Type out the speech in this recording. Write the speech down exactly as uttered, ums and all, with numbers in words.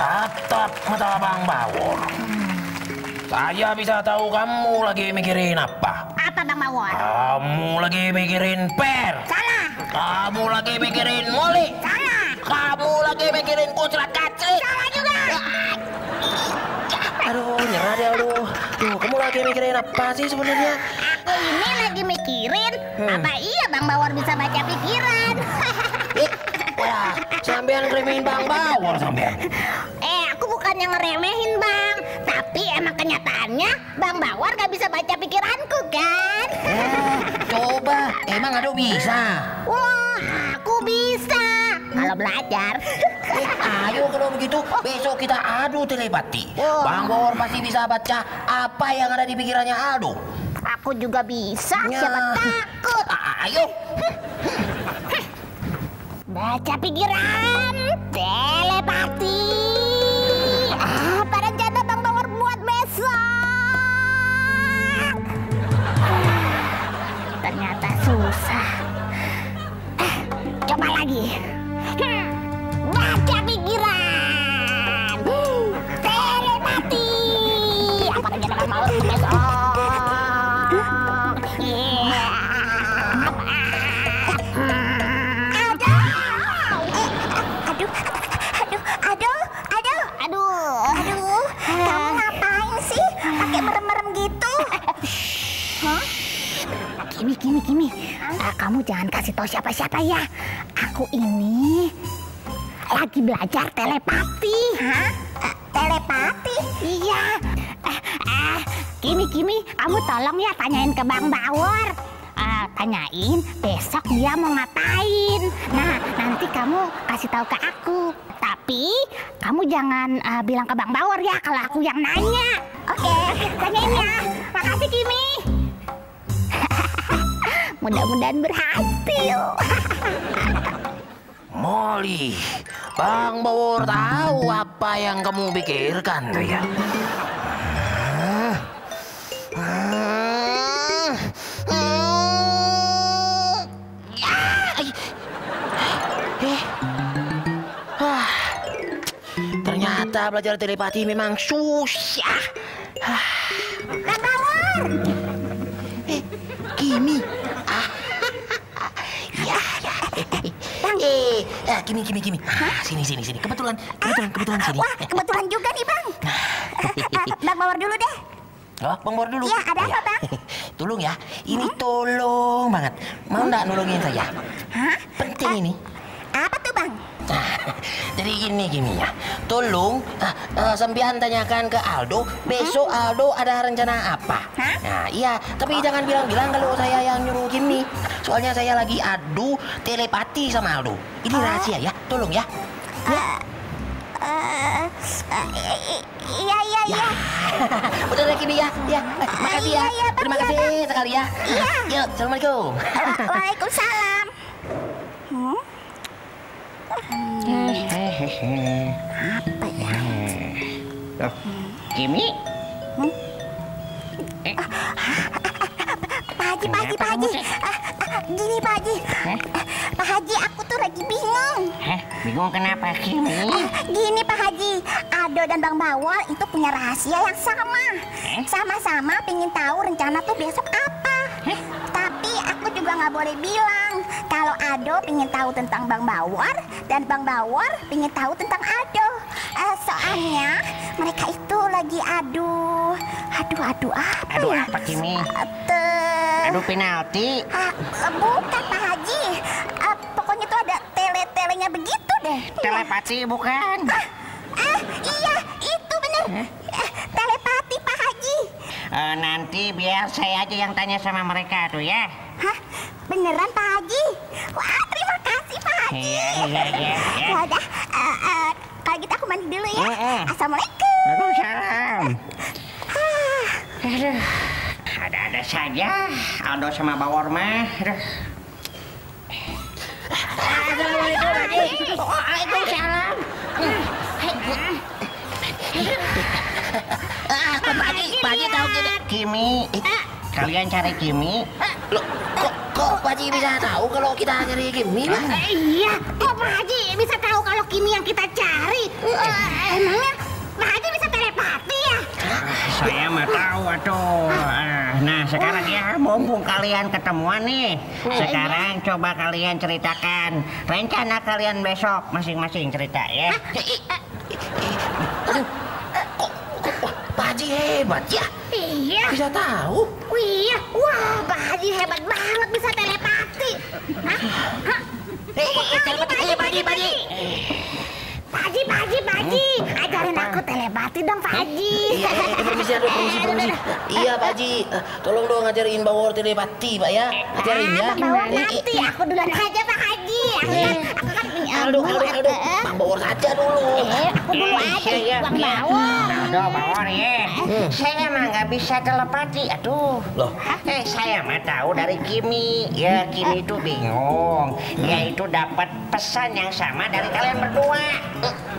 tatap mata Bang Bawor. Saya bisa tahu kamu lagi mikirin apa. Apa Bang Bawor? Kamu lagi mikirin per. Salah. Kamu lagi mikirin moli. Salah. Kamu lagi mikirin kucrat kacrit. Salah juga. Aduh, nyerah deh, aduh. Tuh, kamu lagi mikirin apa sih sebenarnya? Aku ini lagi mikirin, hmm. apa iya Bang Bawor bisa baca pikiran? Eh, wah, sampean ngeremehin Bang Bawor sampean. Eh, aku bukannya ngeremehin Bang, tapi emang kenyataannya Bang Bawor gak bisa baca pikiranku kan? Eh, coba, emang Ado bisa? Wah, aku bisa. Kalau belajar. Eh, ayo kalau begitu besok kita adu telepati. Oh. Bang Bawor pasti bisa baca apa yang ada di pikirannya Aldo. Aku juga bisa, Ya. siapa takut. A- Ayo. Baca pikiran, telepati. Apa rencana Bang Bawor buat besok? Ternyata susah. Eh, coba lagi. Hmm, baca pikiran, telepati. Apa rencana Bang Bawor buat besok? Kimi, Kimi, Kimi, uh, kamu jangan kasih tahu siapa-siapa ya. Aku ini lagi belajar telepati. Hah? Uh, telepati? Iya. Uh, uh, Kimi, Kimi, kamu tolong ya tanyain ke Bang Bawor. Uh, tanyain besok dia mau ngapain. Nah, nanti kamu kasih tahu ke aku. Tapi kamu jangan uh, bilang ke Bang Bawor ya kalau aku yang nanya. Oke, tanyain ya. Makasih, Kimi. Mudah-mudahan berhasil. Molly, Bang Bawor tahu apa yang kamu pikirkan tuh ya. Hmm. Hmm. Hmm. Ya. Eh. Ah. Ternyata belajar telepati memang susah. Ah. Bang Bawor. Eh, Kimi. Eh, eh, Kimi, Kimi, Kimi. Ah, sini, sini, sini. Kebetulan, kebetulan, kebetulan sini. Wah, kebetulan juga nih, Bang. Bang Bawor dulu deh. Oh, Bang Bawor dulu. Iya, ada apa, Bang? Tolong ya. Ini tolong banget. Mau nggak nolongin saya? Hah? Penting ini. Apa tuh, Bang? Jadi gini, Kimi ya. Tolong, uh, uh, sampean tanyakan ke Aldo. Besok Aldo ada rencana apa? Hah? Nah, iya. Tapi jangan bilang-bilang kalau saya yang nyuruh Kimi. Soalnya saya lagi adu telepati sama Aldo. Ini rahasia ya. Tolong ya. Uh, uh, uh, iya, iya, iya. Udah deh, Kimi ya. Ya, makasih ya. Iya, iya, Bang, Terima iya, kasih Bang. sekali ya. Iya. Yuk, assalamualaikum. Wa- Waalaikumsalam. Hmm? Apa ya? Loh, Kimi? Hmm? Eh. Pak Haji, Pak Haji, Pak Haji. Ah, ah, Gini Pak Haji. Hah? Pak Haji, aku tuh lagi bingung. Hah? Bingung kenapa, Kimi? Eh, Gini Pak Haji, Aldo dan Bang Bawor itu punya rahasia yang sama. Eh? Sama-sama pengen tahu rencana tuh besok apa. Hah? Tapi aku juga nggak boleh bilang kalau Aldo pengen tahu tentang Bang Bawor dan Bang Bawor pengen tahu tentang Aldo. Eh, soalnya mereka itu lagi adu, adu, adu apa Aduh, ya? apa, Kimi? Ate... Aduh, penalti. Ah, bukan Pak Haji. Ah, pokoknya tuh ada tele-telenya begitu deh. Telepati bukan? Ah, ah, iya, itu bener. Eh? Eh, telepati Pak Haji. Uh, nanti biar saya aja yang tanya sama mereka tuh ya. Hah? Beneran Pak Haji? Wah, terima kasih Pak Haji. Iya, iya, iya. Ya. Ya udah, eh, eh, kalau gitu aku mandi dulu ya. Eh, eh. Assalamualaikum. Waalaikumsalam. Ah, Aduh, ada-ada saja Aldo sama Bawor mah. Aduh. Assalamualaikum, Haji. Waalaikumsalam. Ah, Pak Haji, Pak Haji tahu kita Kimi. Kalian cari Kimi. Loh, kok Kok Pak Haji bisa tahu kalau kita cari Kimi, Pak? Eh, iya, kok Pak Haji bisa tahu kalau Kimi yang kita cari? Eh, emangnya Pak Haji bisa telepati ya? Saya mah tahu atuh. Nah sekarang ya mumpung kalian ketemuan nih, sekarang coba kalian ceritakan rencana kalian besok masing-masing cerita ya. Aduh, kok, kok wah, Pak Haji hebat ya? Iya. Bisa tahu? Iya, wah Pak Haji hebat banget bisa telepati. Hah? Hah? Eh, eh, telepati, telepati, Pak Haji. Pak Haji, Pak Haji, Pak Haji, ajarin aku telepati dong Pak Haji. Iya, eh, eh, permisi, aduh, permisi, permisi. Iya Pak Haji, Eh, tolong dong ngajarin Bawor telepati Pak ya. Ajarin ya. Ah, Bang Bawor Eh, eh, nanti, aku duluan aja Pak Haji. Aku kan, aku kan punya Aldo, ilmu. Aldo, Aldo, Eh, Bang Bawor saja dulu. Eh, aku dulu aja, Bang Bawor. Aduh Bawor ya, saya mah nggak bisa telepati. Aduh, Loh? eh saya mah tahu dari Kimi. Ya Kimi itu bingung. Dia itu dapat pesan yang sama dari kalian berdua.